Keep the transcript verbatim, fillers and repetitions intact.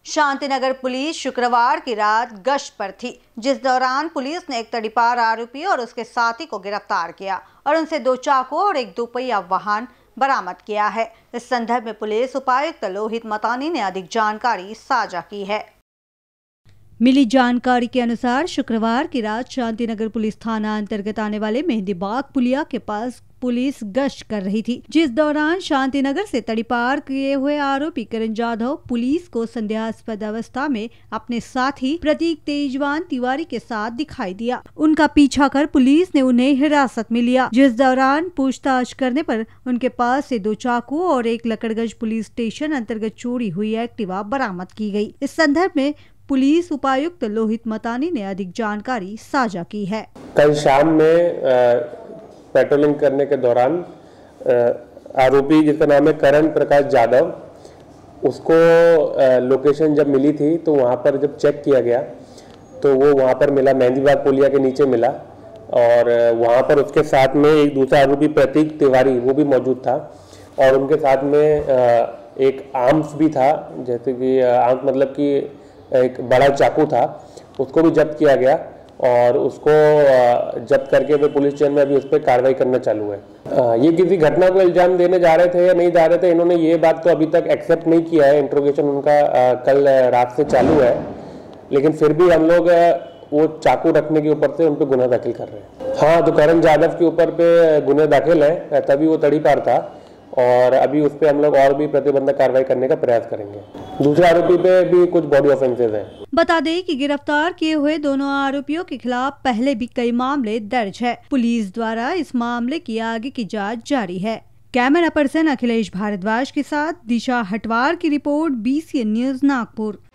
Shantinagar police शुक्रवार की रात गश्त पर थी, जिस दौरान पुलिस ने एक तड़ीपार आरोपी और उसके साथी को गिरफ्तार किया और उनसे दो चाकू और एक दोपहिया वाहन बरामद किया है। इस संदर्भ में पुलिस उपायुक्त लोहित मतानी ने अधिक जानकारी साझा की है। मिली जानकारी के अनुसार शुक्रवार की रात शांतिनगर पुलिस थाना अंतर्गत आने वाले मेहंदी बाग पुलिया के पास पुलिस गश्त कर रही थी, जिस दौरान शांतिनगर से तड़ीपार किए हुए आरोपी करण जाधव पुलिस को संदेहास्पद अवस्था में अपने साथी प्रतीक तेजवान तिवारी के साथ दिखाई दिया। उनका पीछा कर पुलिस ने उन्हें हिरासत में लिया, जिस दौरान पूछताछ करने पर उनके पास से दो चाकू और एक लकड़गंज पुलिस स्टेशन अंतर्गत चोरी हुई एक्टिवा बरामद की गई। इस संदर्भ में पुलिस उपायुक्त लोहित मतानी ने अधिक जानकारी साझा की है। कल शाम में पेट्रोलिंग करने के दौरान आरोपी जिसका नाम है करण प्रकाश जाधव, उसको लोकेशन जब मिली थी तो वहाँ पर जब चेक किया गया तो वो वहाँ पर मिला, मेहंदी बाग पुलिया के नीचे मिला और वहाँ पर उसके साथ में एक दूसरा आरोपी प्रतीक तिवारी वो भी मौजूद था और उनके साथ में एक आर्म्स भी था, जैसे कि आर्म्स मतलब कि एक बड़ा चाकू था, उसको भी जब्त किया गया और उसको जब्त करके वे पुलिस स्टेशन में अभी उस पर कार्रवाई करना चालू है। ये किसी घटना को इल्जाम देने जा रहे थे या नहीं जा रहे थे, इन्होंने ये बात तो अभी तक एक्सेप्ट नहीं किया है। इंट्रोगेशन उनका कल रात से चालू है, लेकिन फिर भी हम लोग वो चाकू रखने के ऊपर से उन पर गुना दाखिल कर रहे हैं। हाँ, तो करण जाधव के ऊपर पे गुने दाखिल है, तभी वो तड़ीपार था और अभी उस पर हम लोग और भी प्रतिबंधक कार्रवाई करने का प्रयास करेंगे। दूसरे आरोपी पे भी कुछ बॉडी ऑफेंसेस हैं। बता दें कि गिरफ्तार किए हुए दोनों आरोपियों के खिलाफ पहले भी कई मामले दर्ज है। पुलिस द्वारा इस मामले की आगे की जांच जारी है। कैमरा पर्सन अखिलेश भारद्वाज के साथ दिशा हटवार की रिपोर्ट, B C N news Nagpur.